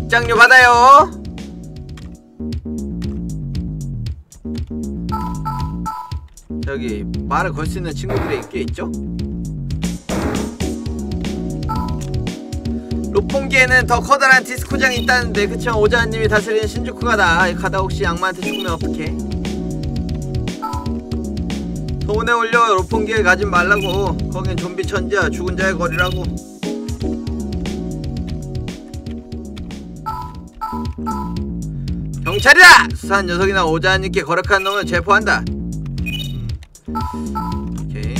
입장료 받아요. 저기 말을 걸 수 있는 친구들이 꽤 있죠? 롯본기에는 더 커다란 디스코장이 있다는데 그치만 오자님이 다스리는 신주쿠가다. 가다 혹시 악마한테 죽으면 어떡해? 소문에 올려 롯본기에 가진 말라고. 거긴 좀비 천지야. 죽은 자의 거리라고. 경찰이다! 수사한 녀석이나 오자님께 거역한 놈을 체포한다. 오케이.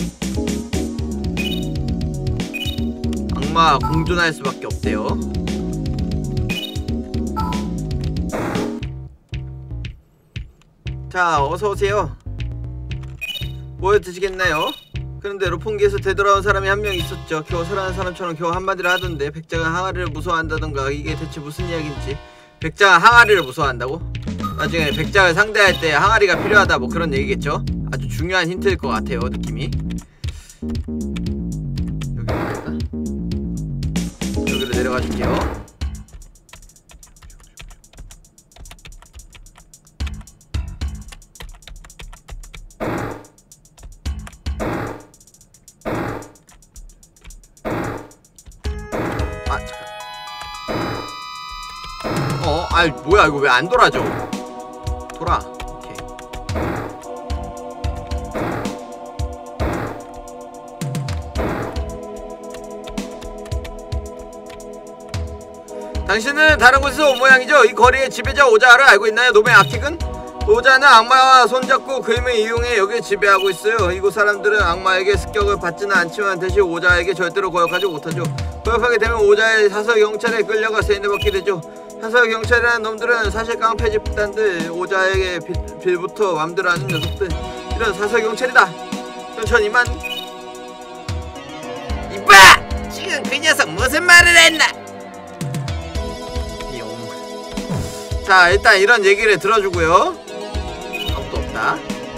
악마 공존할 수밖에 없대요. 자, 어서오세요. 뭐 드시겠나요? 그런데 롯본기에서 되돌아온 사람이 한 명 있었죠. 겨우 살아난 사람처럼 겨우 한마디를 하던데 백작은 항아리를 무서워한다던가. 이게 대체 무슨 이야기인지. 백작은 항아리를 무서워한다고? 나중에 백작을 상대할 때 항아리가 필요하다 뭐 그런 얘기겠죠? 아주 중요한 힌트일 것 같아요, 느낌이. 여기로 내려가 줄게요. 아, 잠깐. 아이 뭐야, 이거 왜 안 돌아져? 돌아. 오케이. 당신은 다른 곳에서 온 모양이죠? 이 거리의 지배자 오자를 알고 있나요? 놈의 악행은? 오자는 악마와 손잡고 그 힘을 이용해 여기를 지배하고 있어요. 이곳 사람들은 악마에게 습격을 받지는 않지만 대신 오자에게 절대로 거역하지 못하죠. 거역하게 되면 오자의 사서 경찰에 끌려가 세뇌받게 되죠. 사서 경찰이라는 놈들은 사실 깡패 집단들, 오자에게 빌부터 맘대로 하는 녀석들. 이런 사서 경찰이다. 전 이만. 이봐! 지금 그 녀석 무슨 말을 했나? 자, 일단 이런 얘기를 들어주고요. 아무도 없다.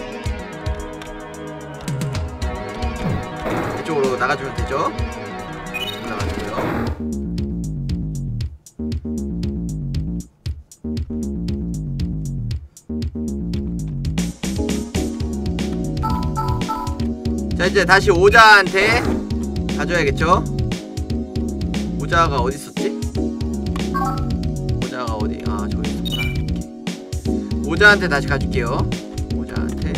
이쪽으로 나가주면 되죠. 나가주고요. 자, 이제 다시 오자한테 가줘야겠죠. 오자가 어디 있었지? 오자가 어디? 아, 저기 있었구나. 이렇게. 오자한테 다시 가줄게요. 오자한테.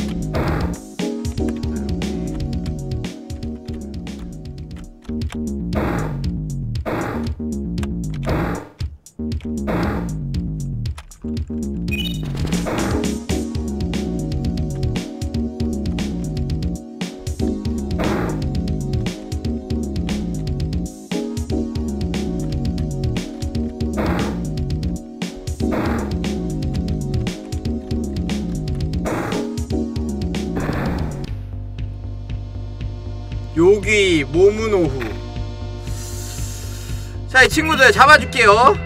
요기 모무노후. 자, 이 친구들 잡아줄게요.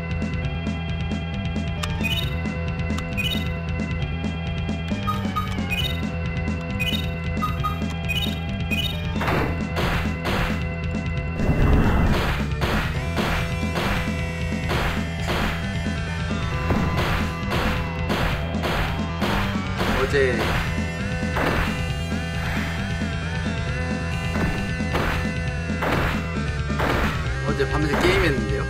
어제 밤새 게임했는데요.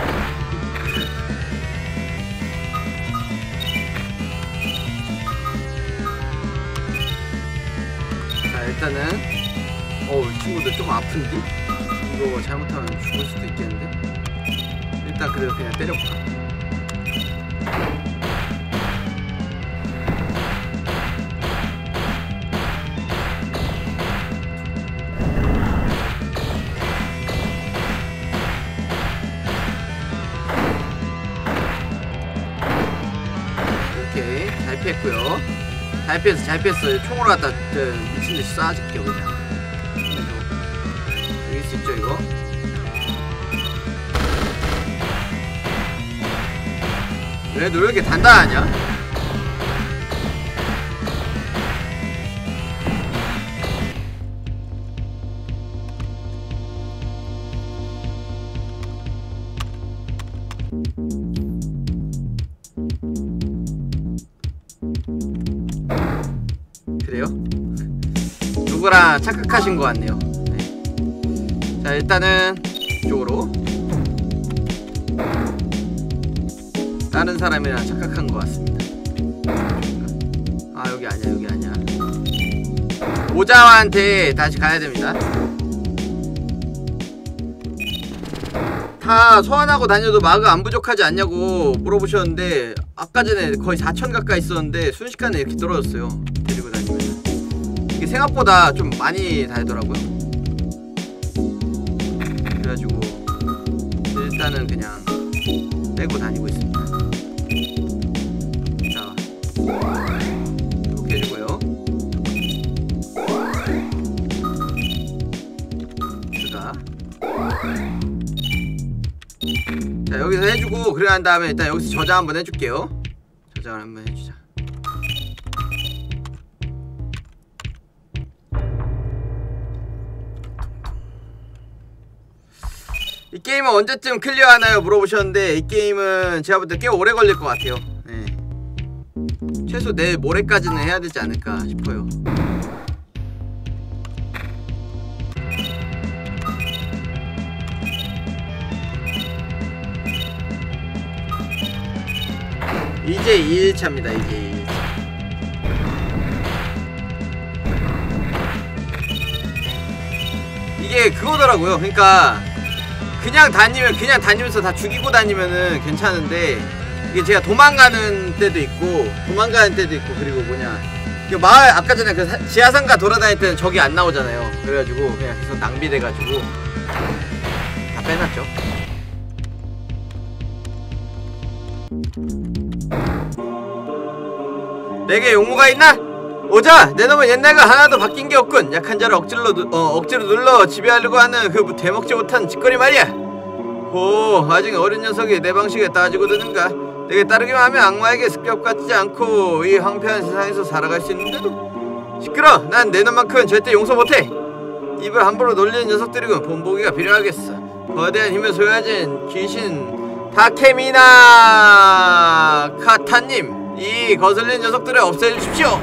자, 일단은 이 친구들 좀 아픈데? 이거 잘못하면 죽을 수도 있겠는데? 일단 그래도 그냥 때려볼까? 피했고요. 잘 피했어요. 총으로 갖다 미친듯이 쏴줄게요. 그냥 이길 수 있죠 이거? 왜 너 이렇게 단단하냐? 그래요? 누구랑 착각하신 것 같네요. 네. 자, 일단은 이쪽으로 다른 사람이랑 착각한 것 같습니다. 아, 여기 아니야. 오자와한테 다시 가야 됩니다. 다 소환하고 다녀도 마그 안 부족하지 않냐고 물어보셨는데, 아까 전에 거의 4,000 가까이 있었는데 순식간에 이렇게 떨어졌어요. 데리고 다니면 이게 생각보다 좀 많이 달더라고요. 그래가지고 일단은 그냥 빼고 다니고 있습니다. 자, 이렇게 해주고요. 주다. 자, 여기서 해주고 그래 한 다음에 일단 여기서 저장 한번 해줄게요. 저장을 한번 해주자. 이 게임은 언제쯤 클리어하나요? 물어보셨는데, 이 게임은 제가 볼 때 꽤 오래 걸릴 것 같아요. 네. 최소 내일 모레까지는 해야 되지 않을까 싶어요. 이제 2일차입니다. 이제 2일차. 이게 그거더라고요. 그러니까 그냥 다니면서 다 죽이고 다니면은 괜찮은데, 이게 제가 도망가는 때도 있고 그리고 그 마을 아까 전에 그 지하상가 돌아다닐 때는 적이 안 나오잖아요. 그래가지고 그냥 계속 낭비돼가지고 다 빼놨죠. 내게 용무가 있나? 오자! 내 놈은 옛날과 하나도 바뀐 게 없군. 약한 자를 억지로 눌러 지배하려고 하는 그 되먹지 못한 짓거리 말이야. 오, 아직 어린 녀석이 내 방식에 따지고 드는가? 내게 따르기만 하면 악마에게 습격받지 않고 이 황폐한 세상에서 살아갈 수 있는데도. 시끄러! 난 내 놈만큼은 절대 용서 못해. 입을 함부로 놀리는 녀석들이군. 본보기가 필요하겠어. 거대한 힘을 소유하진 귀신 타케미나 카타님, 이 거슬리는 녀석들을 없애주십시오.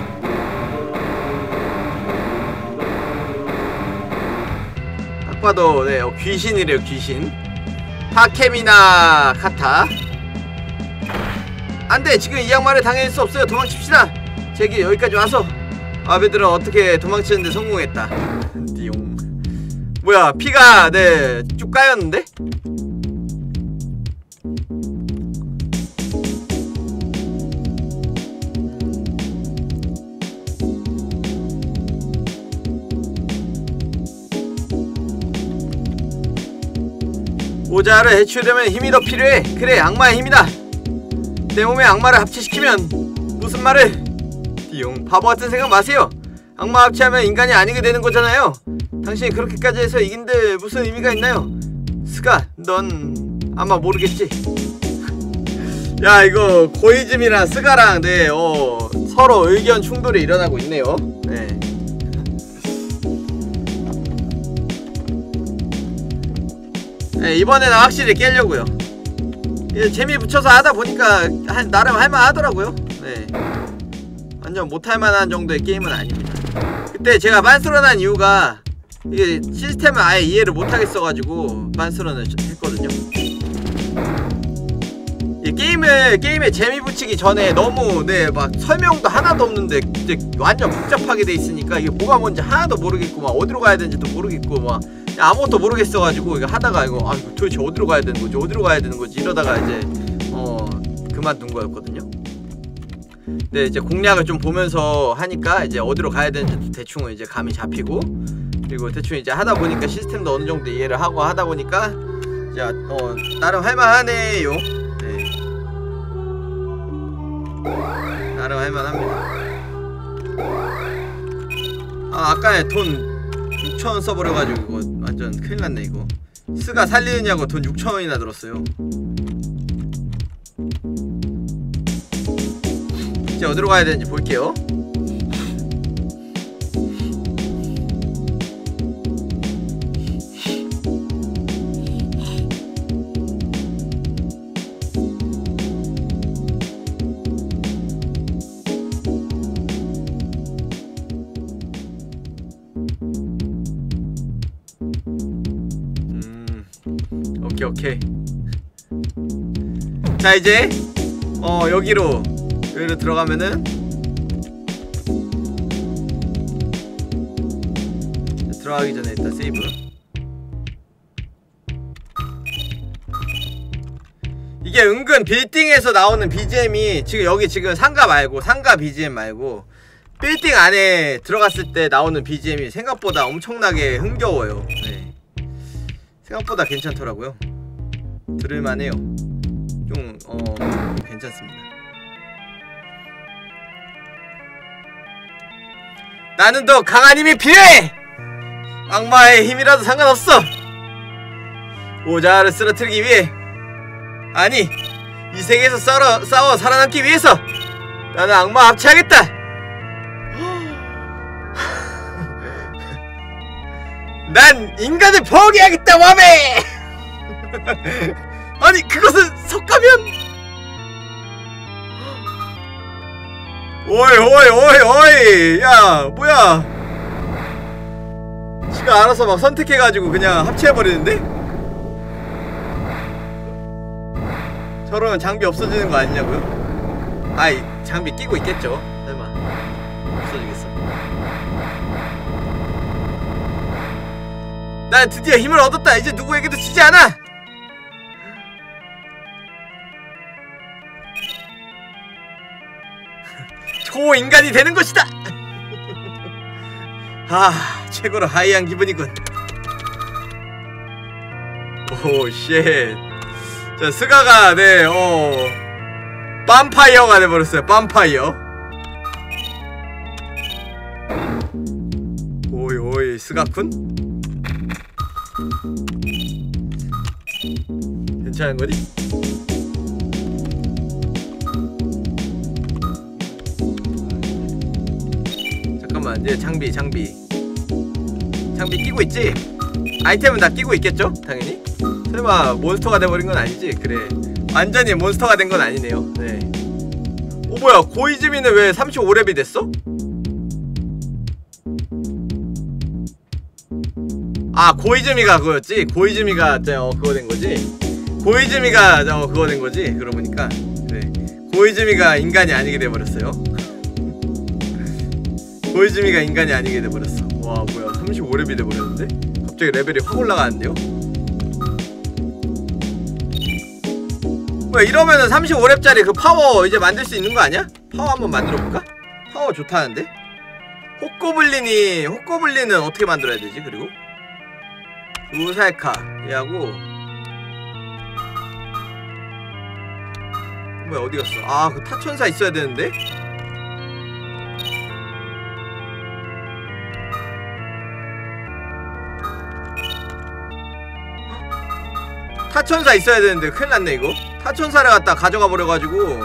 딱 봐도 네, 귀신이래요. 귀신 타케미나 카타. 안돼, 지금 이 양말을 당해낼 수 없어요. 도망칩시다. 제게 여기까지 와서 아베들은 어떻게 도망치는데 성공했다. 띠용. 뭐야, 피가 네 쭉 까였는데? 오자를 해치우려면 힘이 더 필요해. 그래, 악마의 힘이다. 내 몸에 악마를 합체시키면 무슨 말을? 띠용, 바보같은 생각 마세요. 악마 합체하면 인간이 아니게 되는 거잖아요. 당신이 그렇게까지 해서 이긴데 무슨 의미가 있나요? 스가, 넌 아마 모르겠지? 야, 이거 고이즈미랑 스가랑 네, 서로 의견 충돌이 일어나고 있네요. 네. 네, 이번에는 확실히 깨려고요. 재미 붙여서 하다 보니까 나름 할만하더라고요. 네. 완전 못할만한 정도의 게임은 아닙니다. 그때 제가 빤스런한 이유가 이게 시스템을 아예 이해를 못하겠어가지고 빤스런을 했거든요. 이 게임에 재미 붙이기 전에 너무 네 막 설명도 하나도 없는데 이제 완전 복잡하게 돼 있으니까 이게 뭐가 뭔지 하나도 모르겠고 막 어디로 가야 되는지도 모르겠고 막 아무것도 모르겠어가지고 이거 하다가 이거 도대체 어디로 가야 되는 거지 이러다가 이제 그만둔 거였거든요. 근데 이제 공략을 좀 보면서 하니까 이제 어디로 가야 되는지 대충은 이제 감이 잡히고, 그리고 대충 이제 하다 보니까 시스템도 어느 정도 이해를 하고 하다 보니까 이제 나름 할만하네요. 네. 나름 할만합니다. 아까 돈 6,000원 써버려가지고 이거 완전 큰일났네. 이거 스가 살리느냐고 돈 6,000원이나 들었어요. 이제 어디로 가야 되는지 볼게요. 오케이. 자, 이제 여기로 들어가면은 들어가기 전에 일단 세이브. 이게 은근 빌딩에서 나오는 BGM이 지금 상가 BGM 말고 빌딩 안에 들어갔을 때 나오는 BGM이 생각보다 엄청나게 흥겨워요. 네. 생각보다 괜찮더라고요. 들을만해요. 좀 괜찮습니다. 나는 더 강한 힘이 필요해! 악마의 힘이라도 상관없어! 오자를 쓰러뜨리기 위해, 아니, 이 세계에서 싸워 살아남기 위해서 나는 악마와 합체하겠다! 난 인간을 포기하겠다, 와메! 아니, 그것은 석가면! 오이! 야, 뭐야! 지가 알아서 막 선택해가지고 그냥 합체해버리는데? 저러면 장비 없어지는 거 아니냐고요? 아이, 장비 끼고 있겠죠? 설마 없어지겠어. 난 드디어 힘을 얻었다. 이제 누구에게도 지지 않아. 초인간이 되는 것이다. 최고로 하이한 기분이군. 오 쉣. 자, 스가가 빰파이어가 돼버렸어요. 빰파이어. 오이 스가쿤? 괜찮은 거지? 잠깐만, 이제 장비 끼고 있지? 아이템은 다 끼고 있겠죠? 당연히. 설마 몬스터가 돼버린 건 아니지? 그래, 완전히 몬스터가 된 건 아니네요. 네. 뭐야, 고이즈미는 왜 35렙이 됐어? 고이즈미가 그거였지? 고이즈미가 그거 된 거지? 고이즈미가 그거 된 거지? 그러고 보니까. 그래, 고이즈미가 인간이 아니게 돼버렸어요. 고이즈미가 인간이 아니게 돼버렸어. 와, 뭐야, 35렙이 돼버렸는데? 갑자기 레벨이 확 올라가는데요? 뭐야, 이러면은 35렙짜리 그 파워 이제 만들 수 있는 거 아니야? 파워 한번 만들어볼까? 파워 좋다는데? 호꼬블린은 어떻게 만들어야 되지? 그리고 우살카 얘하고, 뭐야, 어디 갔어? 그 타천사 있어야 되는데? 타천사 있어야 되는데 큰일 났네 이거. 타천사를 갖다 가져가 버려가지고.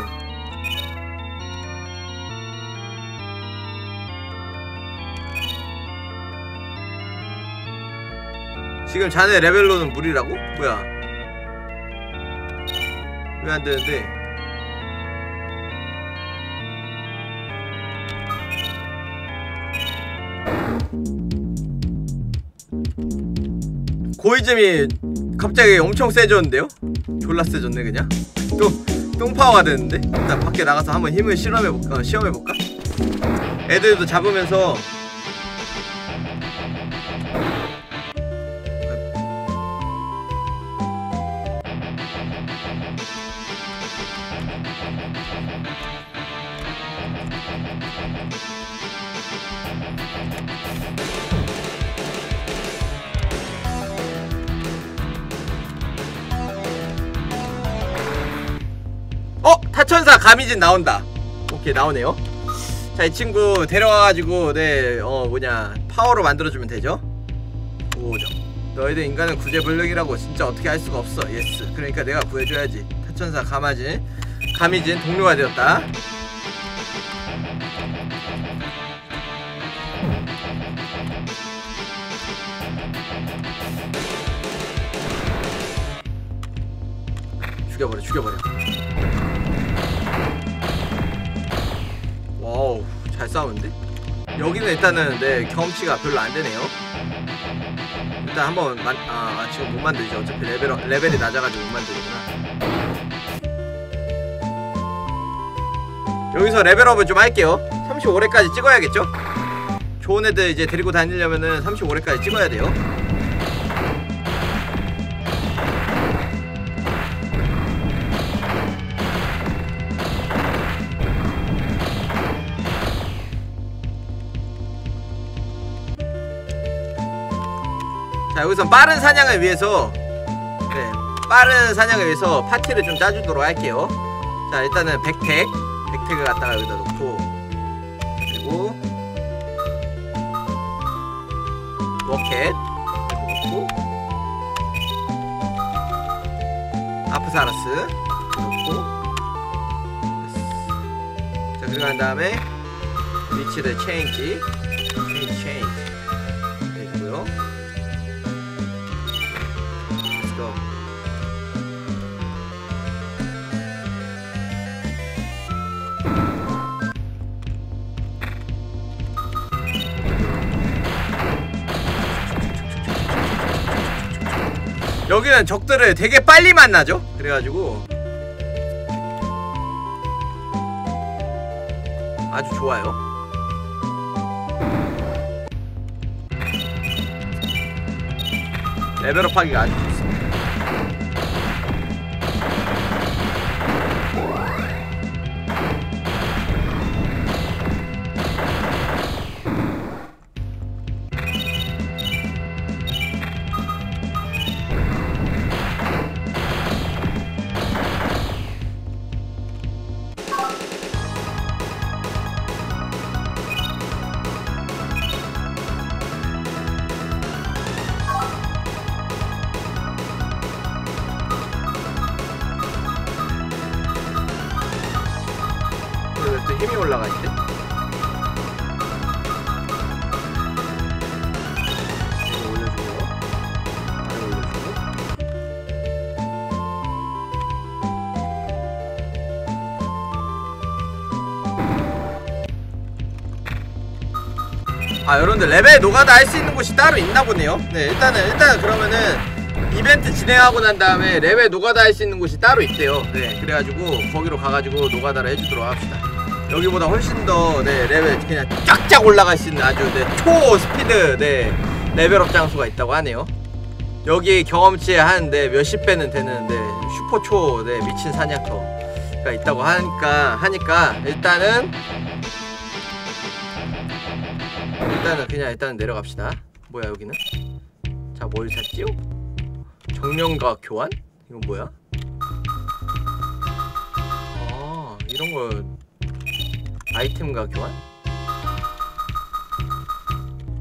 지금 자네 레벨로는 무리라고? 뭐야? 왜 안 되는데? 고이즘이 갑자기 엄청 세졌는데요? 졸라 세졌네 그냥. 똥파워가 됐는데? 일단 밖에 나가서 한번 힘을 시험해볼까? 애들도 잡으면서. 타천사 가미진 나온다. 오케이 나오네요. 자, 이 친구 데려와가지고 파워로 만들어주면 되죠. 5점. 너희들 인간은 구제불능이라고 진짜 어떻게 할 수가 없어. 예스. 그러니까 내가 구해줘야지. 타천사 가미진 동료가 되었다. 죽여버려. 와우, 잘 싸우는데? 여기는 일단은 경험치가 별로 안되네요. 일단 한번 지금 못 만들죠. 어차피 레벨이 낮아가지고 못 만들구나. 여기서 레벨업을 좀 할게요. 35렙까지 찍어야겠죠? 좋은 애들 이제 데리고 다니려면은 35렙까지 찍어야 돼요. 자, 여기서 빠른 사냥을 위해서 파티를 좀 짜주도록 할게요. 자, 일단은 백택을 갖다가 여기다 놓고, 그리고 워켓 놓고, 아프사라스 놓고, 자, 그리고 난 다음에 위치를 체인지 해주고요. 여기는 적들을 되게 빨리 만나죠? 그래가지고 아주 좋아요. 레벨업 하기가 아주 좋습니다. 또 힘이 올라가 있대. 이거 올려주고요. 아래 올려주고. 여러분들 레벨 노가다 할 수 있는 곳이 따로 있나 보네요. 네, 일단은 그러면은 이벤트 진행하고 난 다음에 레벨 노가다 할 수 있는 곳이 따로 있대요. 네, 그래가지고 거기로 가가지고 노가다를 해주도록 합시다. 여기보다 훨씬 더 레벨 그냥 쫙쫙 올라갈 수 있는 아주 초 스피드 레벨업 장소가 있다고 하네요. 여기 경험치에 한 몇십 배는 되는 슈퍼 초 미친 사냥터가 있다고 하니까 일단은 그냥 내려갑시다. 뭐야 여기는? 자, 뭘 찾지요? 정령과 교환? 이건 뭐야? 이런 걸 아이템과 교환?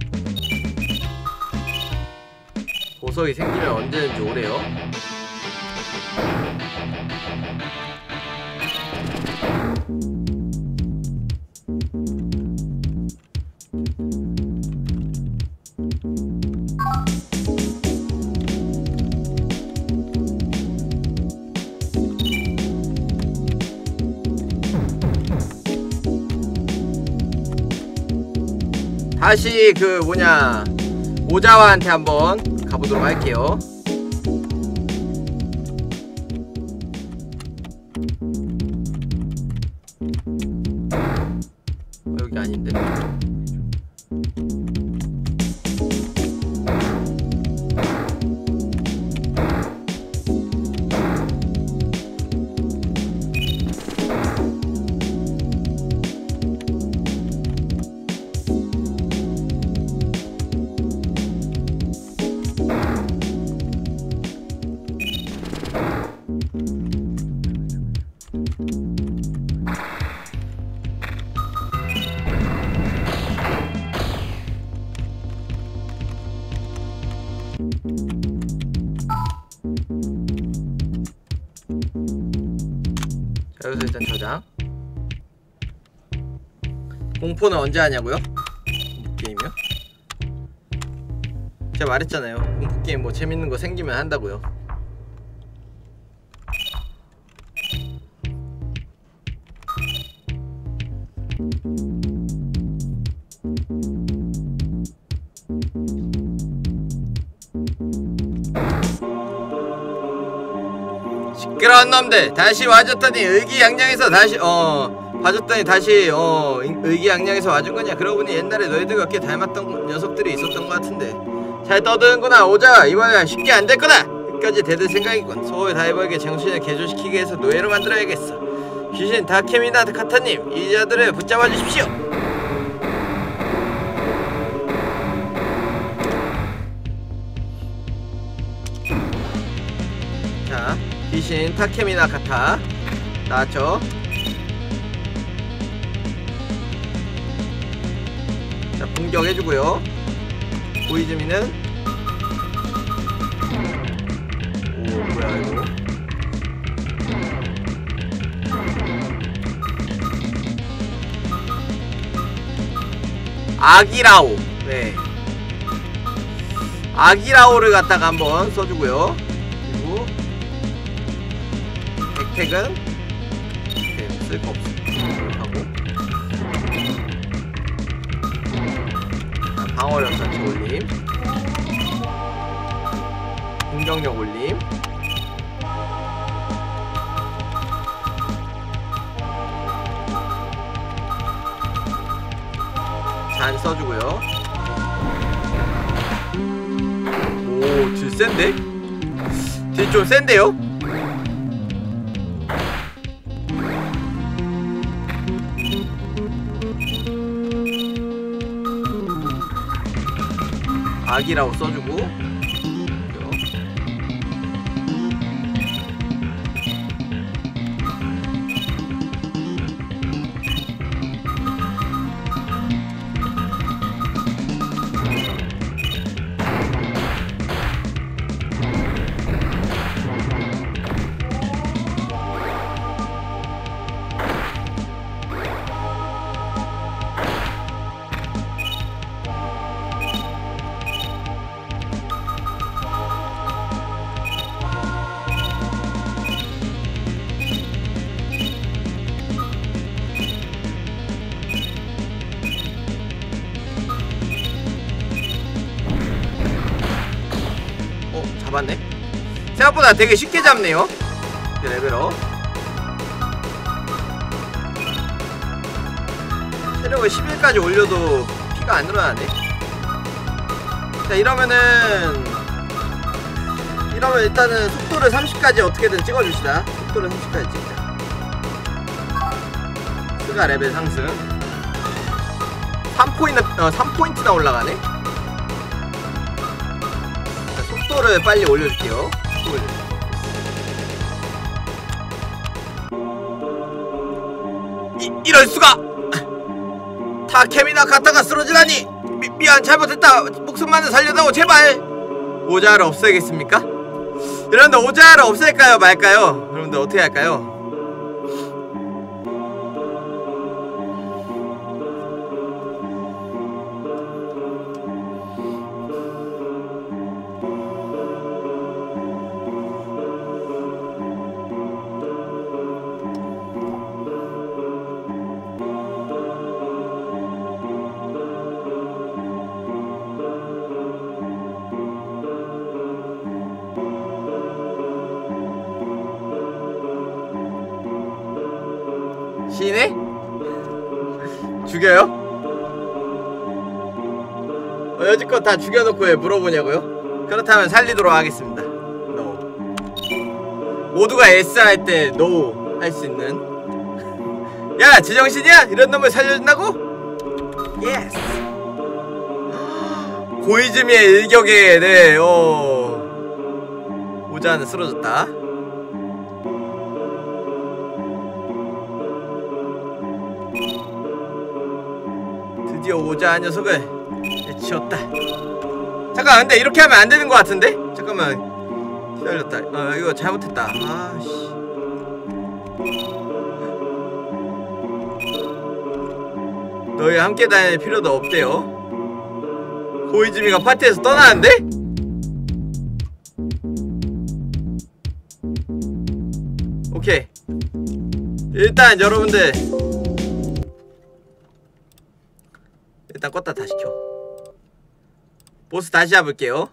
보석이 생기면 언제든지 오래요. 다시 그 뭐냐 오자와한테 한번 가보도록 할게요. 여기 아닌데. 자, 여기서 일단 저장. 공포는 언제 하냐고요? 공포게임이요? 제가 말했잖아요. 공포게임 뭐 재밌는 거 생기면 한다고요. 시끄러운 놈들 다시 와줬더니 의기양양해서 다시 봐줬더니 다시 의기양양해서 와준 거냐. 그러고 보니 옛날에 너희들과 꽤 닮았던 녀석들이 있었던 것 같은데 잘 떠드는구나. 오자 이번엔 쉽게 안 될 거다. 끝까지 대들 생각이군. 소울 다이버에게 정신을 개조시키게 해서 노예로 만들어야겠어. 귀신 다케미나 카타님 이 자들을 붙잡아 주십시오. 자, 귀신 타케미나 카타 나왔죠? 자, 공격해주고요. 보이즈미는 오 뭐야 이거. 아기라오. 네, 아기라오를 갖다가 한번 써주고요. 그리고 백택은 쓸 거 없어. 하고 방어력 전체 올림, 공격력 올림, 잔 써주고요. 오, 딜 센데? 딜 좀 센데요? 악이라고 써주고 잡았네. 생각보다 되게 쉽게 잡네요. 레벨업 체력을 11까지 올려도 피가 안 늘어나네. 자, 이러면 일단은 속도를 30까지 어떻게든 찍어줍시다. 속도를 30까지 찍자. 스가 레벨 상승 3포인트나 올라가네. 자, 속도를 빨리 올려줄게요. 이럴수가! 타케미나 카타가 쓰러지다니! 미안, 잘못했다. 목숨만은 살려다오, 제발! 오자를 없애겠습니까? 여러분들 오자를 없앨까요 말까요? 여러분들 어떻게 할까요? 시네? 죽여요? 여지껏 다 죽여놓고 왜 물어보냐고요? 그렇다면 살리도록 하겠습니다. No. 모두가 S 할 때 NO 할 수 있는. 야 제정신이야? 이런 놈을 살려준다고? 예스. 고이즈미의 일격에 네 오자는 쓰러졌다. 드디어 오자 녀석을 해치웠다. 잠깐 근데 이렇게 하면 안 되는 것 같은데? 잠깐만 기다렸다. 이거 잘못했다. 아씨. 너희 함께 다닐 필요도 없대요. 고이즈미가 파티에서 떠나는데? 오케이. 일단 여러분들 일단 껐다 다시 켜. 보스 다시 잡을게요.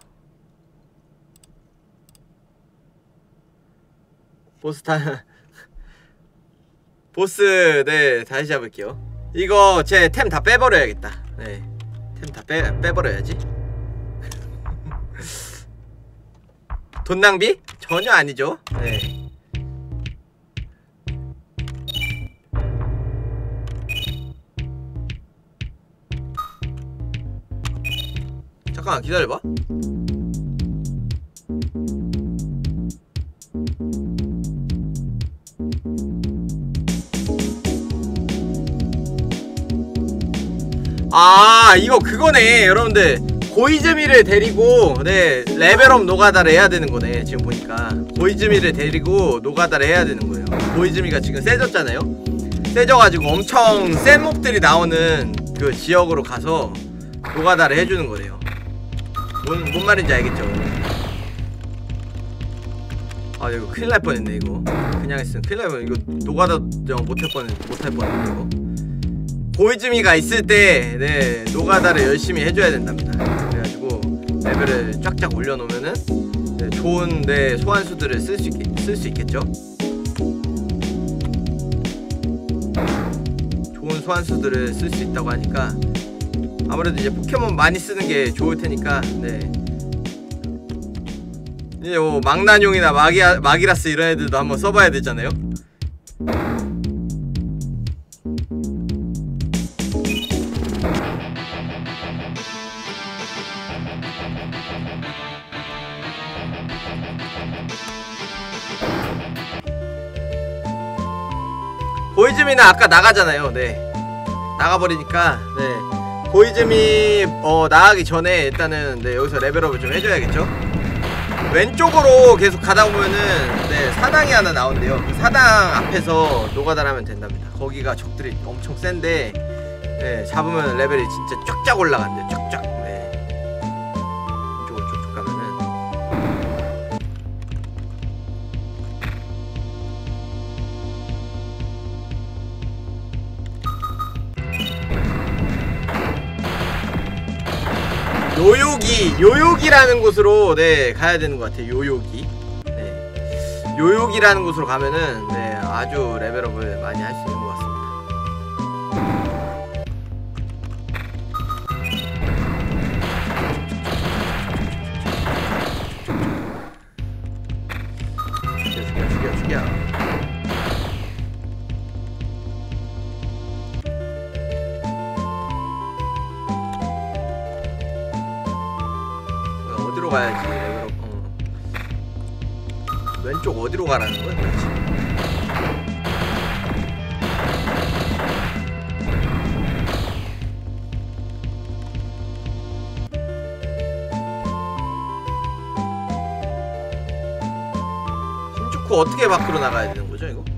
보스 네 다시 잡을게요. 이거 제 템 다 빼버려야겠다. 네 템 다 빼버려야지. 돈 낭비? 전혀 아니죠. 네. 잠깐만 기다려봐. 아 이거 그거네 여러분들. 고이즈미를 데리고 네 레벨업 노가다를 해야 되는 거네. 지금 보니까 고이즈미를 데리고 노가다를 해야 되는 거예요. 고이즈미가 지금 세졌잖아요. 세져가지고 엄청 센 몹들이 나오는 그 지역으로 가서 노가다를 해주는 거래요. 뭔 말인지 알겠죠? 아 이거 큰일 날 뻔했네. 이거 그냥 했으면 큰일 날 뻔. 이거 노가다 못할 뻔했네 이거. 고이즈미가 있을 때 네 노가다를 열심히 해줘야 된답니다. 그래가지고 레벨을 쫙쫙 올려놓으면은 네, 좋은 네 소환수들을 쓸 수 있겠죠? 좋은 소환수들을 쓸 수 있다고 하니까 아무래도 이제 포켓몬 많이 쓰는 게 좋을 테니까 네 이제 뭐 망나뇽이나 마기라스 이런 애들도 한번 써봐야 되잖아요. 고이즈미는 아까 나가잖아요. 네 나가버리니까 네 고이즈미 나가기 전에 일단은 네 여기서 레벨업을 좀 해줘야겠죠. 왼쪽으로 계속 가다보면은 네 사당이 하나 나온대요. 그 사당 앞에서 노가다를 하면 된답니다. 거기가 적들이 엄청 센데 네 잡으면 레벨이 진짜 쫙쫙 올라간대요. 쫙쫙. 네 이쪽으로 쭉쭉 가면은 요요기라는 곳으로 네 가야 되는 것 같아요. 요요기. 네 요요기라는 곳으로 가면은 네 아주 레벨업을 많이 할 수 있는 것 같습니다. 죽여. 어디로 가야지 레벨업. 왼쪽 어디로 가라는 거야 도대체? 넣고 어떻게 밖으로 나가야 되는 거죠 이거?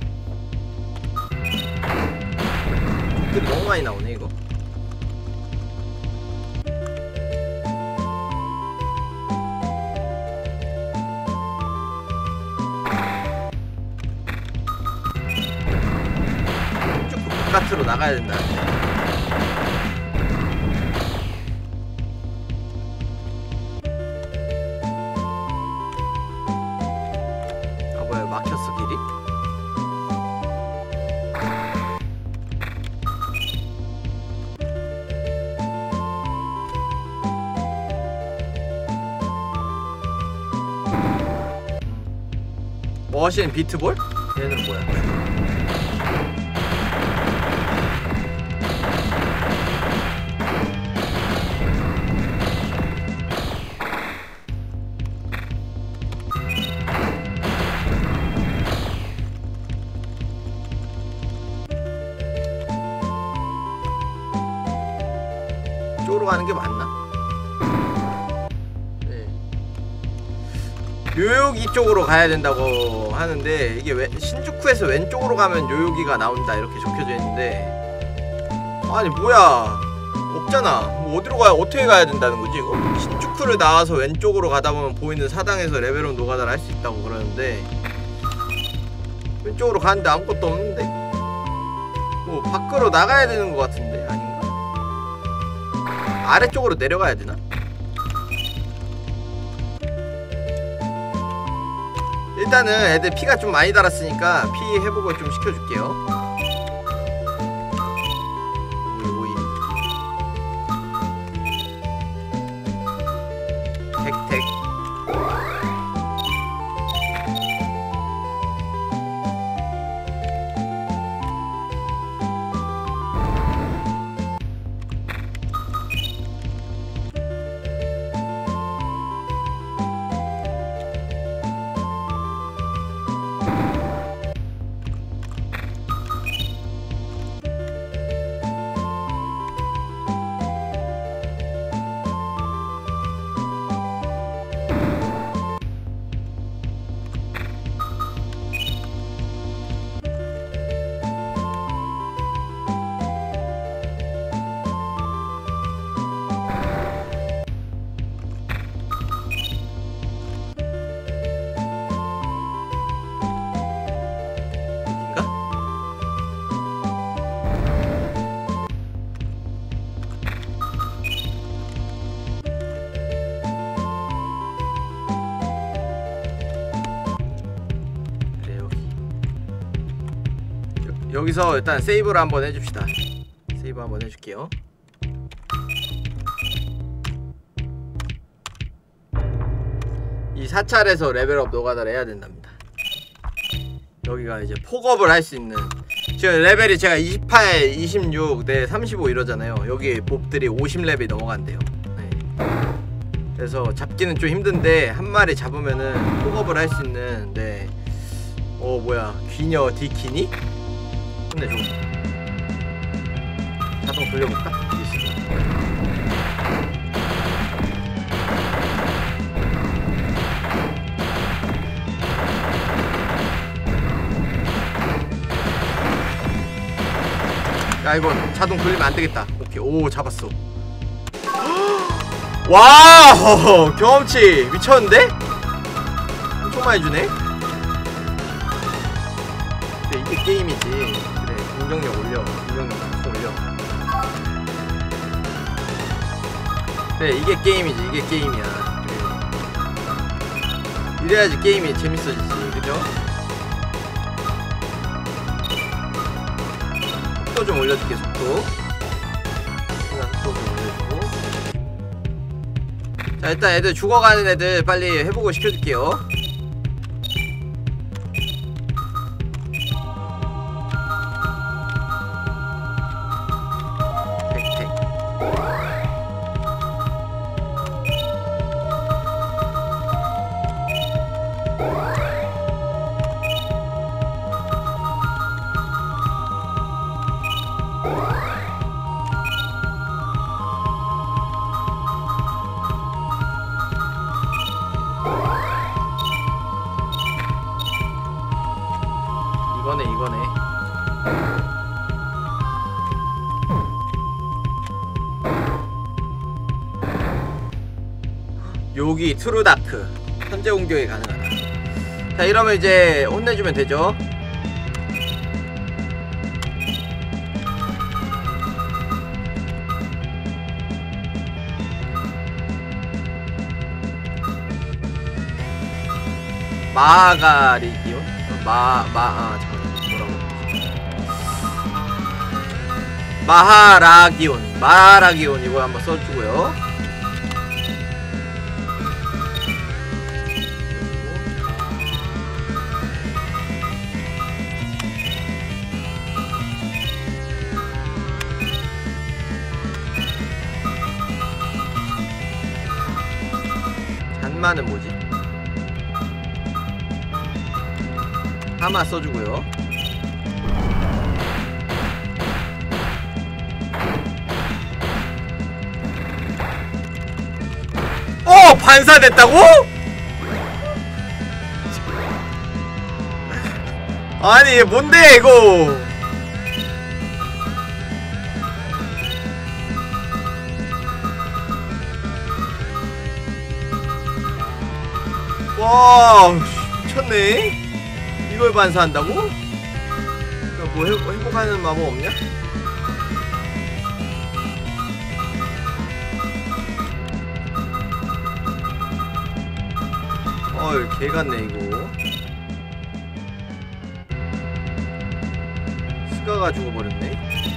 적들이 너무 많이 나오네 이거. 쭉 바깥으로 나가야 된다. 막혔어 길이? 머신 비트볼? 얘는 뭐야? 이쪽으로 가는 게 맞나? 네. 요요기 쪽으로 가야 된다고 하는데 이게 신주쿠에서 왼쪽으로 가면 요요기가 나온다 이렇게 적혀져 있는데 아니 뭐야 없잖아. 뭐 어디로 가야 어떻게 가야 된다는 거지 이거? 신주쿠를 나와서 왼쪽으로 가다 보면 보이는 사당에서 레벨업 노가다를 할 수 있다고 그러는데 왼쪽으로 가는데 아무것도 없는데 뭐 밖으로 나가야 되는 것 같은데 아닌가? 아래쪽으로 내려가야 되나? 일단은 애들 피가 좀 많이 달았으니까 피 회복을 좀 시켜줄게요. 오이 택택. 여기서 일단 세이브를 한번 해줍시다. 세이브 한번 해줄게요. 이 사찰에서 레벨업 노가다를 해야 된답니다. 여기가 이제 폭업을 할 수 있는, 지금 레벨이 제가 28, 26, 네 35 이러잖아요. 여기 몹들이 50레벨이 넘어간대요. 네. 그래서 잡기는 좀 힘든데 한 마리 잡으면은 폭업을 할 수 있는, 네. 뭐야, 귀녀 디키니? 끝내줘. 자동 돌려볼까? 야, 이건 자동 돌리면 안되겠다. 오케이, 오, 잡았어. 와, 경험치 미쳤는데? 엄청 많이 주네? 그래, 이게 게임이지. 그래, 공격력 올려. 공격력 올려. 그래, 이게 게임이지. 이게 게임이야. 그래. 이래야지 게임이 재밌어지지. 그죠? 속도 좀 올려줄게. 속도 좀 올려주고. 자, 일단 애들 죽어가는 애들 빨리 회복을 시켜줄게요. 무기 트루다크 현재 공격이 가능하다. 자, 이러면 이제 혼내주면 되죠. 마가리기온? 잠깐만, 뭐라고? 마하라기온 이거 한번 써주고요. 잔마는 뭐지? 하마 써주고요. 반사됐다고? 아니 이게 뭔데 이거. 와 미쳤네. 이걸 반사한다고? 뭐 회복하는 마법 없냐? 개같네 이거. 스가가 죽어버렸네.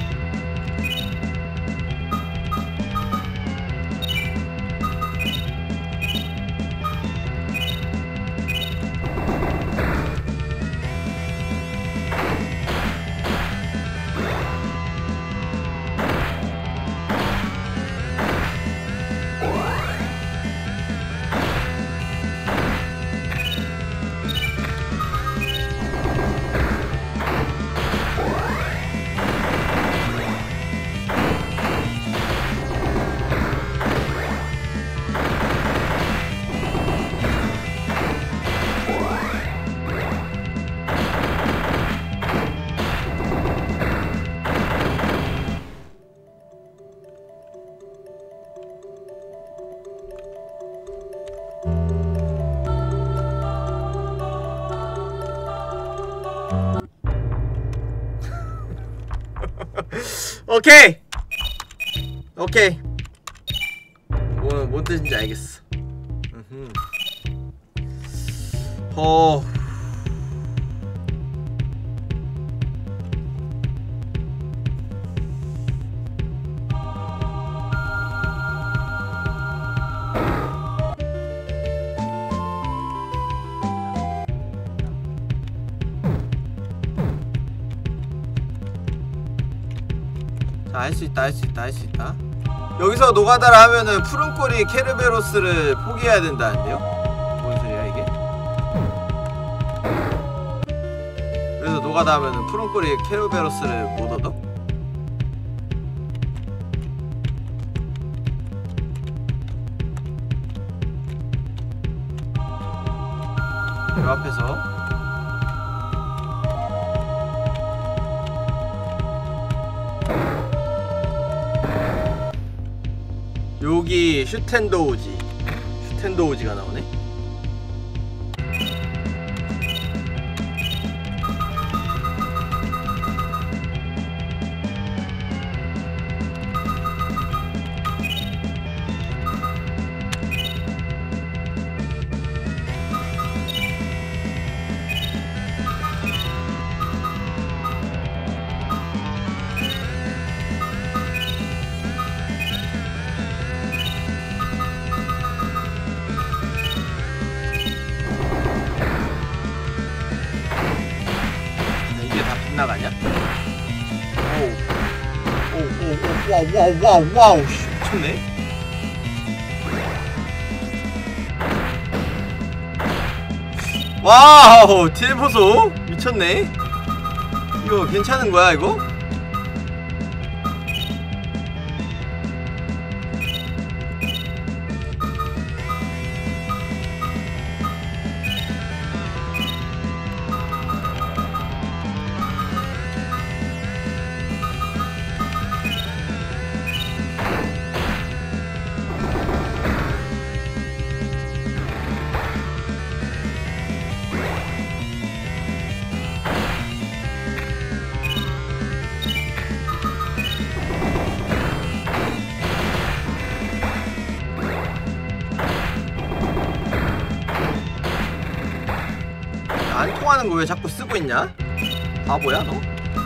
오케이 오케이. 뭔 뜻인지 알겠어. 할 수 있다, 할 수 있다, 할 수 있다. 여기서 노가다를 하면은 푸른꼬리 케르베로스를 포기해야 된다는데요? 뭔 소리야 이게? 그래서 노가다 하면은 푸른꼬리 케르베로스를 못 얻어? 요 앞에서 여기 슈텐도우지가 나오네. 나가냐? 와우 씨 미쳤네. 와우 딜 보소 미쳤네. 이거 괜찮은 거야 이거? 안 통하는 거 왜 자꾸 쓰고 있냐? 바보야 너?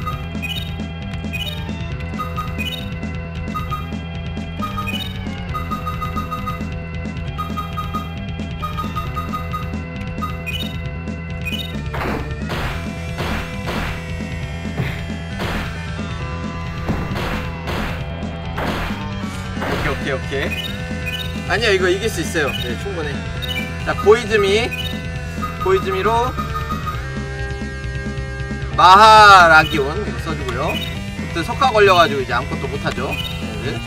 오케이. 아니야, 이거 이길 수 있어요. 네, 충분해. 자, 고이즈미로 마하라기온 이거 써주고요. 그때 석화 걸려가지고 이제 아무것도 못하죠. 네.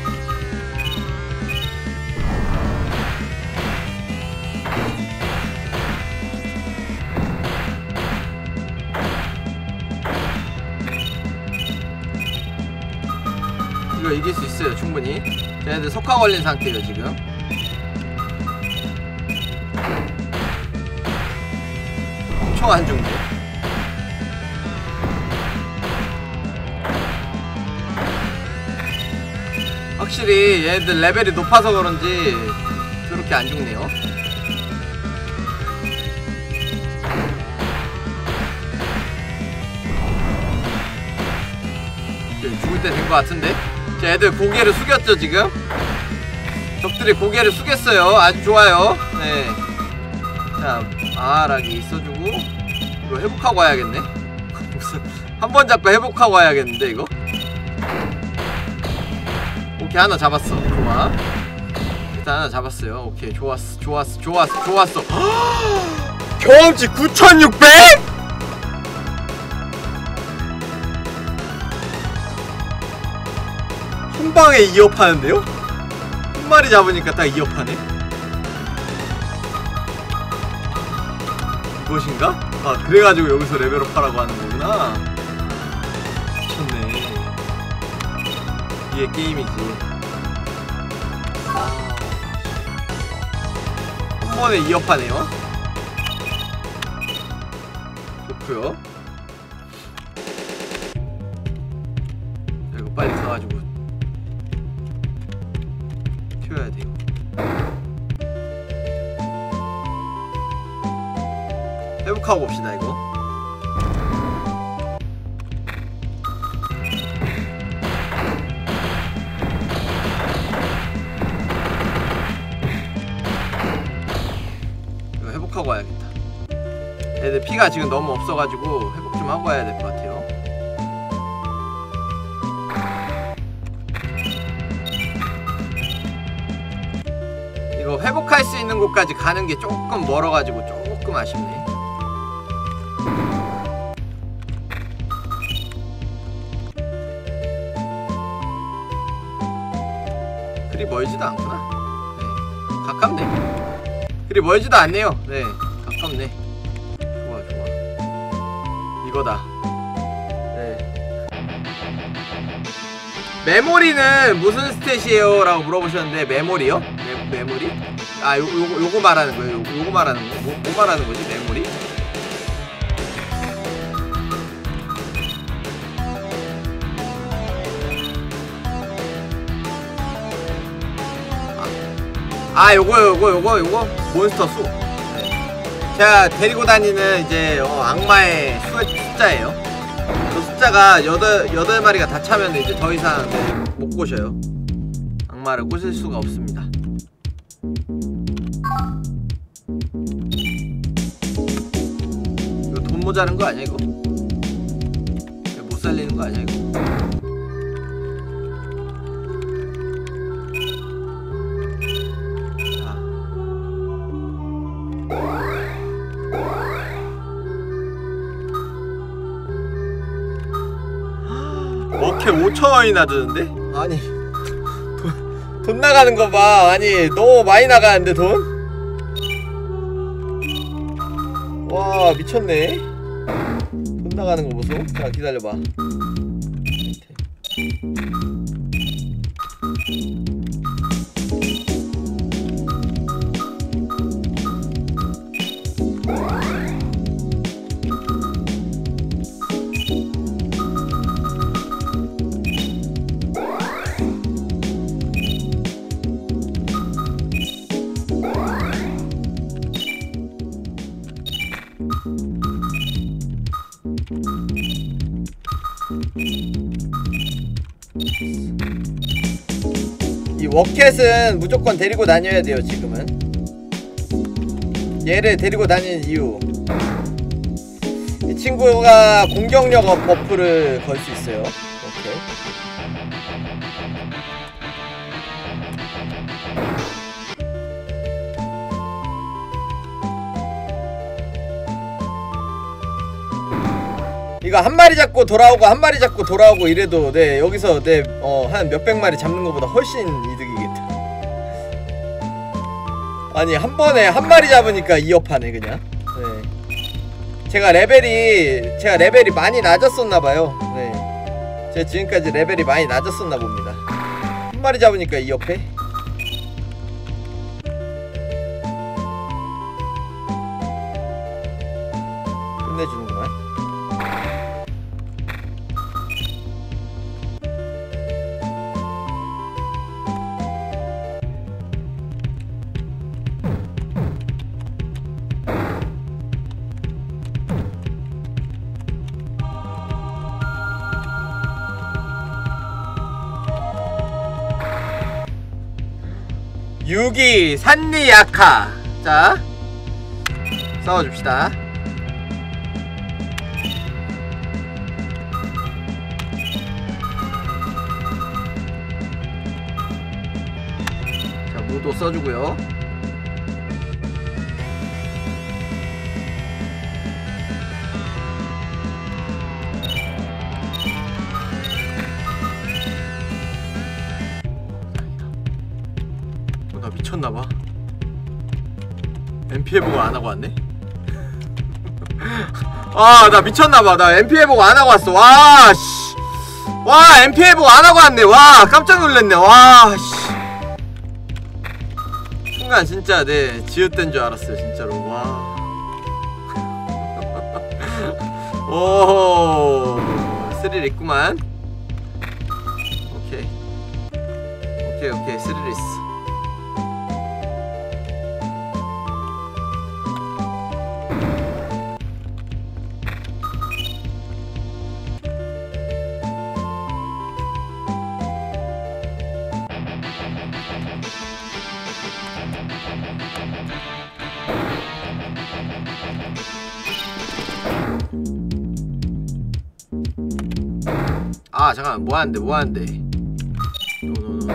이거 이길 수 있어요, 충분히. 쟤네들 석화 걸린 상태예요, 지금. 엄청 안 죽네. 확실히 얘네들 레벨이 높아서 그런지 그렇게 안 죽네요. 죽을 때 된 것 같은데? 자, 애들 고개를 숙였죠, 지금? 적들이 고개를 숙였어요. 아주 좋아요. 네. 자, 아락이 있어주고, 이거 회복하고 와야겠네. 무슨, 한 번 잡고 회복하고 와야겠는데, 이거? 오케이, 하나 잡았어. 좋아. 일단 하나 잡았어요. 오케이, 좋았어. 경험치 9600?! 한 방에 2업 하는데요? 한 마리 잡으니까 딱 2업 하네? 이것인가? 아, 그래가지고 여기서 레벨업 하라고 하는 거구나. 미쳤네. 이게 게임이지. 한 번에 2업 하네요? 좋구요. 자, 이거 빨리 가가지고 튀어야 돼요. 회복하고 봅시다, 이거. 이거 회복하고 와야겠다. 애들 피가 지금 너무 없어가지고 회복 좀 하고 와야 될 것 같아요. 이거 회복할 수 있는 곳까지 가는 게 조금 멀어가지고 조금 아쉽네. 그리 멀지도 않구나. 네, 가깝네. 그리 멀지도 않네요. 네, 가깝네. 좋아. 이거다. 네. 메모리는 무슨 스탯이에요? 라고 물어보셨는데, 메모리요? 메모리? 아, 요거 말하는 거예요. 요거 말하는 거. 뭐 말하는 거지, 메모리? 요거 몬스터 수. 네. 제가 데리고 다니는 이제 악마의 숫자예요. 저 숫자가 8마리가 다 차면 이제 더 이상 못 꼬셔요. 악마를 꼬실 수가 없습니다. 이거 돈 모자른 거 아니야, 이거? 못 살리는 거 아니야, 이거? 어케 5,000원이나 드는데? 아니 돈 나가는 거 봐. 아니 너무 많이 나가는데 돈? 와 미쳤네. 돈 나가는 거 보소. 자 기다려봐. 이 워켓은 무조건 데리고 다녀야 돼요. 지금은 얘를 데리고 다니는 이유, 이 친구가 공격력 버프를 걸 수 있어요. 오케이. 이거 한 마리 잡고 돌아오고 한 마리 잡고 돌아오고 이래도 네 여기서 네 한 몇백 마리 잡는 것보다 훨씬 이득이겠다. 아니 한 번에 한 마리 잡으니까 2업하네 그냥. 네. 제가 레벨이 많이 낮았었나봐요. 네. 제가 지금까지 레벨이 많이 낮았었나 봅니다. 한 마리 잡으니까 2업해. 끝내주는구만. 유기 산리 약하. 자 싸워줍시다. 자 무도 써주고요. 나 미쳤나봐. MP 회복을 안하고 왔네? 아 나 미쳤나봐. 나 MP 회복 안하고 왔어. 와 씨. 와 MP 회복 안하고 왔네. 와 깜짝 놀랐네. 와 씨. 순간 진짜 네 지읒된 줄 알았어요 진짜로. 와. 오 스릴 있구만. 오케이 스릴 있어. 아 잠깐만 뭐하는데 노노노.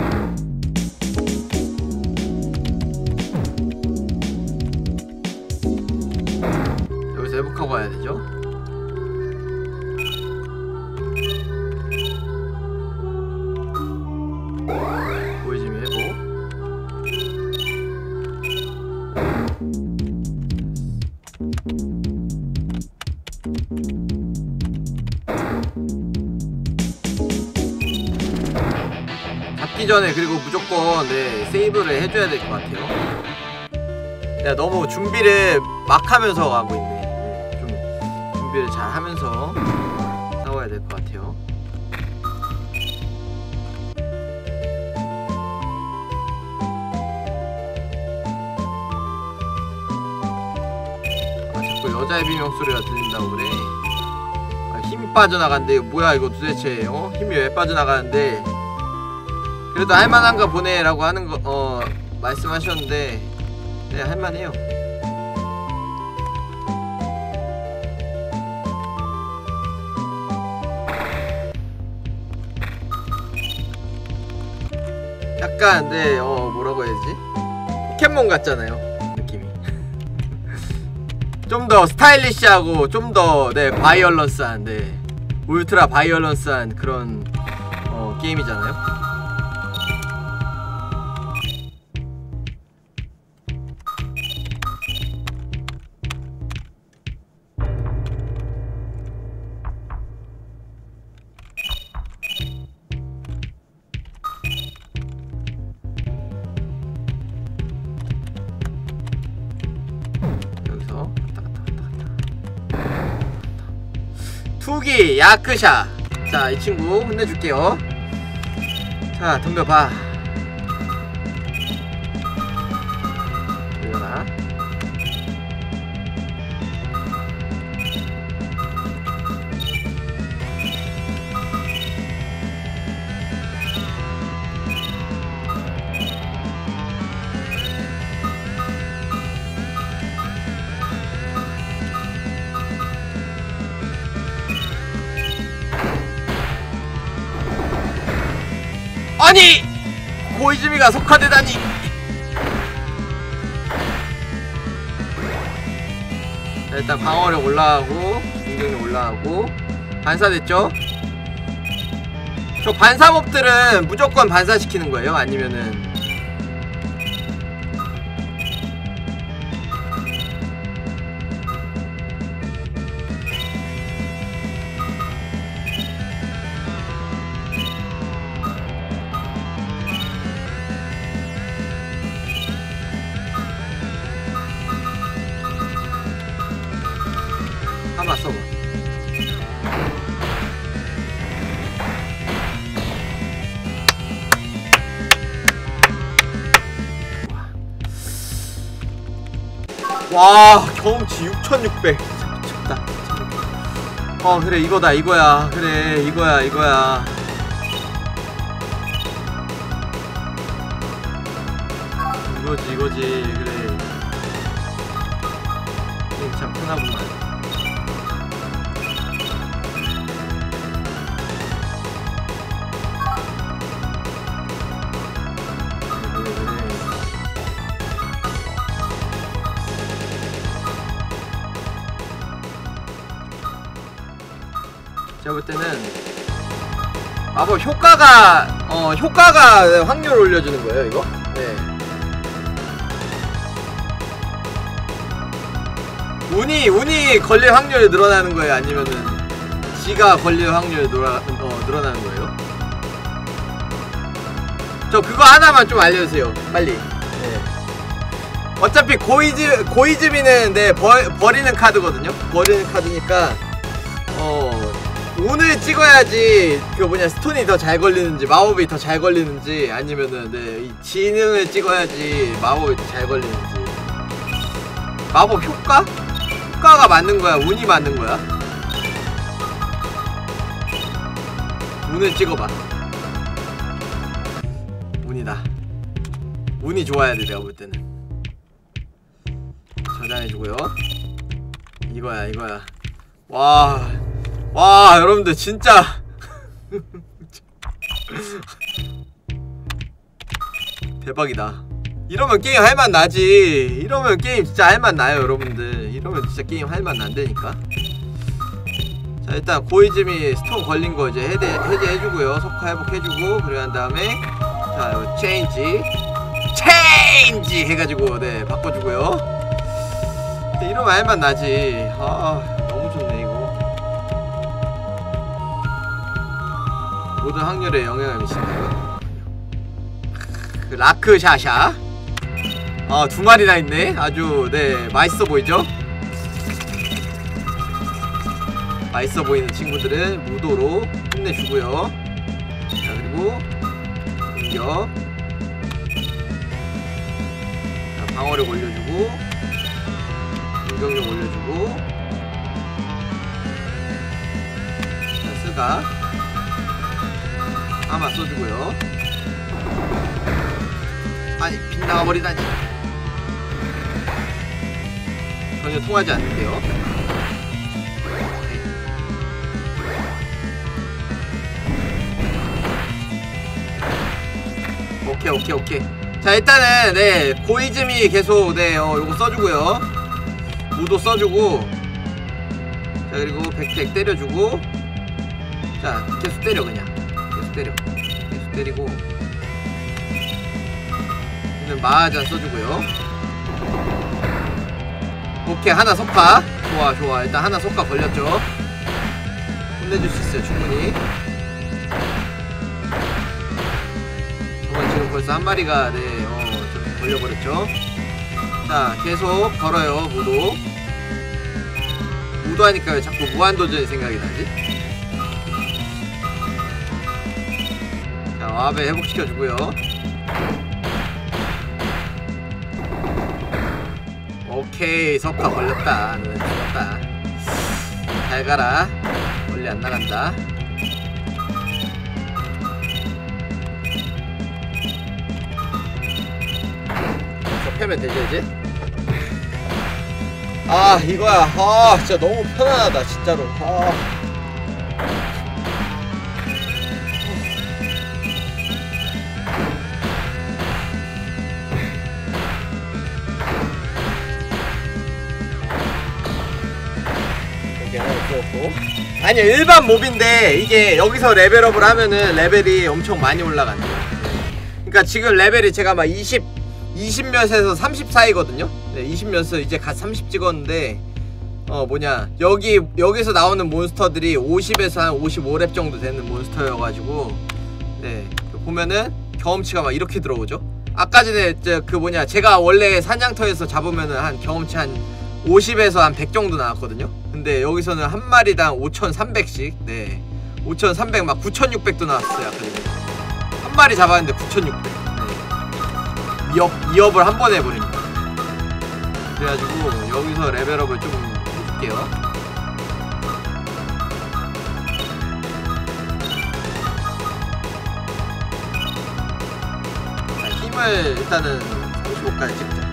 여기서 회복하고 가야 되죠? 보이지미 회복. 잡기 전에 그리고 무조건 네 세이브를 해줘야 될 것 같아요. 내가 너무 준비를 막 하면서 가고 있네. 네, 좀 준비를 잘 하면서 싸워야 될 것 같아요. 아 자꾸 여자의 비명소리가 들린다고 그래. 아, 힘이 빠져나간대. 이거 뭐야 이거 도대체. 힘이 왜 빠져나가는데. 그래도 할만한가 보네 라고 하는 거 말씀하셨는데 네 할만해요. 약간 네 뭐라고 해야지, 포켓몬 같잖아요 느낌이. 좀 더 스타일리시하고 좀 더 네 바이올런스한, 네 울트라 바이올런스한 그런 게임이잖아요. 투기 야크샤. 자, 이 친구 혼내줄게요. 자, 덤벼봐. 일어나. 아니! 고이즈미가 석화되다니! 자, 일단 방어력 올라가고 공격력 올라가고 반사됐죠? 저 반사몹들은 무조건 반사시키는 거예요? 아니면은 한번 써봐. 와, 경험치 6600. 미쳤다. 그래, 이거다, 이거야. 그래, 이거야, 이거야. 이거지, 이거지. 그래. 게임 참 편하구만. 제가 볼 때는 마법 효과가 확률 올려주는 거예요, 이거? 네. 운이 걸릴 확률이 늘어나는 거예요? 아니면은 지가 걸릴 확률이 늘어나는 거예요? 저 그거 하나만 좀 알려주세요, 빨리. 네. 어차피 고이즈미는 네, 버리는 카드거든요? 버리는 카드니까 운을 찍어야지 그 뭐냐 스톤이 더 잘 걸리는지 마법이 더 잘 걸리는지 아니면은 네, 이 지능을 찍어야지 마법이 더 잘 걸리는지. 마법 효과? 효과가 맞는 거야? 운이 맞는 거야? 운을 찍어봐. 운이다. 운이 좋아야 돼, 내가 볼 때는. 저장해주고요. 이거야, 이거야. 와, 여러분들 진짜 대박이다. 이러면 게임 할맛 나지. 이러면 게임 진짜 할맛 나요, 여러분들. 이러면 진짜 게임 할맛 난다니까. 자, 일단 고이즈미 스톤 걸린 거 이제 해제해주고요. 석화 회복해주고, 그리고 한 다음에 자, 이거 체인지 해가지고 네 바꿔주고요. 이러면 할맛 나지. 너무 좋네 이거. 모든 확률에 영향을 미친다고요? 그 라크샤샤. 두 마리나 있네. 아주 네 맛있어 보이죠? 맛있어 보이는 친구들은 무도로 힘내주고요. 자, 그리고 공격. 자, 방어력 올려주고 공격력 올려주고. 자, 스가 아마 써주고요. 아니, 빗나가버리다니. 전혀 통하지 않는데요. 오케이. 자, 일단은 네 고이즈미 계속 네 요거 써주고요. 무도 써주고. 자, 그리고 백택 때려주고. 자, 계속 때려. 그냥 계속 때리고. 얘는 마하잔 써주고요. 오케이, 하나 석화. 좋아. 일단 하나 석화 걸렸죠. 혼내줄 수 있어요, 충분히. 지금 벌써 한 마리가 좀 걸려버렸죠. 자, 계속 걸어요. 무도 하니까 왜 자꾸 무한도전이 생각이 나지? 자, 와베 회복시켜주고요. 오케이, 석화 걸렸다. 너네 죽었다. 잘 가라. 멀리 안 나간다. 펴면 되지 이제? 이거야. 진짜 너무 편안하다 진짜로. 죽었고. 아니 일반 몹인데 이게 여기서 레벨업을 하면은 레벨이 엄청 많이 올라간대요. 그러니까 지금 레벨이 제가 막 20몇에서 30 사이거든요. 네, 20몇에서 이제 갓 30 찍었는데 뭐냐 여기서 나오는 몬스터들이 50에서 한 55렙 정도 되는 몬스터여가지고 네 보면은 경험치가 막 이렇게 들어오죠. 아까 전에 제가 원래 사냥터에서 잡으면은 한 경험치 한 50에서 한 100 정도 나왔거든요. 근데 여기서는 한 마리당 5,300씩 네 5,300 막 9,600도 나왔어요. 아까 전에 한 마리 잡았는데 9,600 네. 2업을 한 번에 해버립니다. 그래가지고 여기서 레벨업을 좀 해줄게요. 자, 힘을 일단은 35까지 찍자.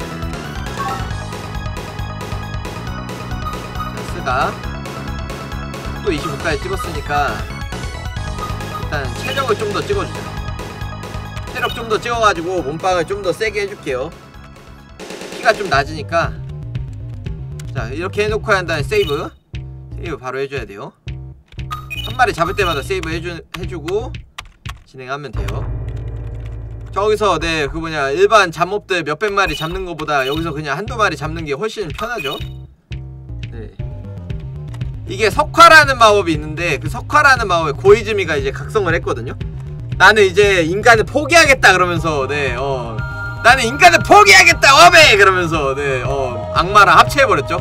자, 스가 또 25까지 찍었으니까 일단 체력을 좀 더 찍어주자. 체력 좀 더 찍어가지고 몸빵을 좀 더 세게 해줄게요. 키가 좀 낮으니까. 자 이렇게 해놓고 한 다음에 세이브 바로 해줘야 돼요. 한 마리 잡을 때마다 세이브 해주고 진행하면 돼요. 저기서 네 그 뭐냐 일반 잡몹들 몇백 마리 잡는 것보다 여기서 그냥 한두 마리 잡는 게 훨씬 편하죠. 네 이게 석화라는 마법이 있는데 그 석화라는 마법에 고이즈미가 이제 각성을 했거든요. 나는 이제 인간을 포기하겠다 그러면서 나는 인간을 포기하겠다 어베 그러면서 악마랑 합체해버렸죠.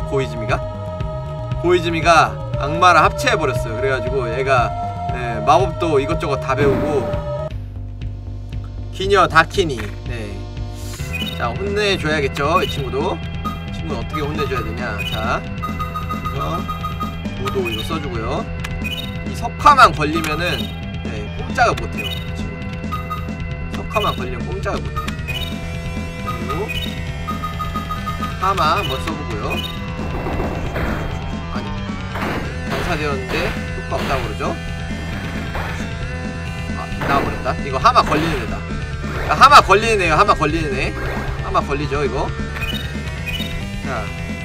고이즈미가 악마랑 합체해버렸어요. 그래가지고 얘가 마법도 이것저것 다 배우고 기녀 다키니 자 혼내줘야겠죠. 이 친구는 어떻게 혼내줘야 되냐. 자 이거 모도 이거 써주고요. 이 석화만 걸리면은 꼼짝을 못해요. 석화만 걸리면 꼼짝을 못해요. 그리고 하마 한번 써보고요. 아니 반사되었는데 효과 없다고 그러죠. 나와버렸다. 이거 하마 걸리는 애다. 하마 걸리는 애요. 하마 걸리는 애. 하마 걸리죠 이거. 자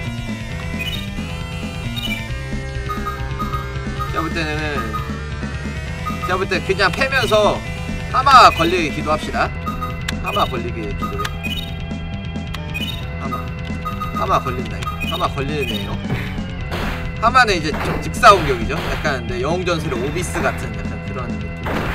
제가 볼 때 그냥 패면서 하마 걸리게 기도합시다. 하마 걸리게 기도해. 하마 걸린다 이거. 하마 걸리는 애요. 하마는 이제 좀 직사공격이죠. 약간 영웅전설의 오비스 같은 약간 그런 느낌이 돼요.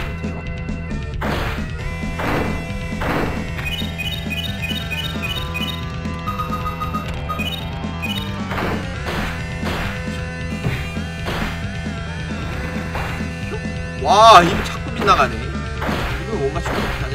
와 이거 자꾸 빗나가네. 이거 못 맞추면 어떡하냐.